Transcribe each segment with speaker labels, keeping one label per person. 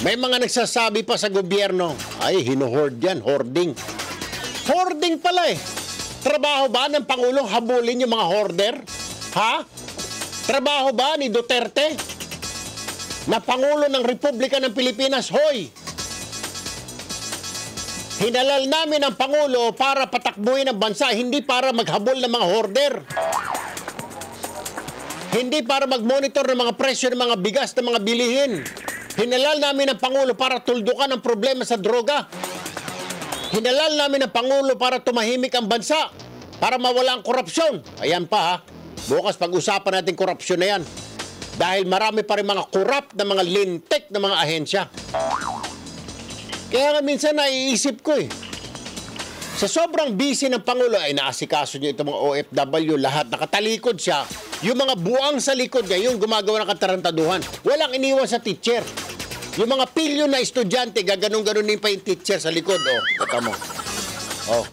Speaker 1: May mga nagsasabi pa sa gobyerno, ay, hinuhoard yan, hoarding. Hoarding pala eh. Trabaho ba ng Pangulong habulin yung mga hoarder? Ha? Trabaho ba ni Duterte na Pangulo ng Republika ng Pilipinas? Hoy! Hinalal namin ang Pangulo para patakbuhin ang bansa, hindi para maghabol ng mga hoarder. Hindi para mag-monitor ng mga presyo ng mga bigas ng mga bilihin. Hinalal namin ang Pangulo para tuldukan ang problema sa droga. Hinalal namin ang Pangulo para tumahimik ang bansa, para mawala ang korupsyon. Ayan pa ha, bukas pag-usapan natin korupsyon na yan. Dahil marami pa rin mga korap na mga lintik na mga ahensya. Kaya nga minsan naiisip ko eh, sa sobrang busy ng Pangulo, ay naasikaso niyo itong mga OFW, lahat nakatalikod siya. Yung mga buwang sa likod niya, yung gumagawa ng katarantaduhan. Walang iniwan sa teacher. Yung mga pilyo na estudyante, gaganong-ganon pa yung teacher sa likod. Oh, kata mo. Oh.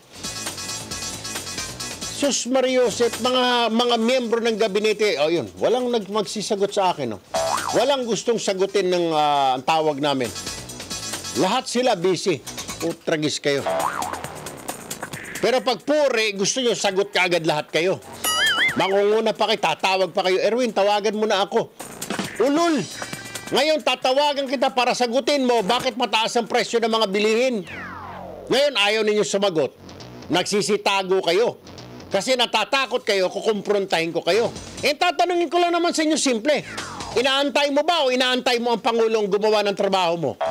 Speaker 1: Sus Mariosep, mga miyembro ng gabinete, oh yun, walang magsisagot sa akin. Oh. Walang gustong sagutin ng ang tawag namin. Lahat sila busy. Tragis kayo. Pero pag puri, gusto nyo sagot ka agad lahat kayo. Mangunguna pa kayo, tatawag pa kayo. Erwin, tawagan mo na ako. Ulul! Ngayon, tatawagan kita para sagutin mo bakit mataas ang presyo ng mga bilihin. Ngayon, ayaw ninyo sumagot. Nagsisitago kayo. Kasi natatakot kayo, kukumprontahin ko kayo. Eh, tatanungin ko lang naman sa inyo, simple. Inaantay mo ba o inaantay mo ang Pangulong gumawa ng trabaho mo?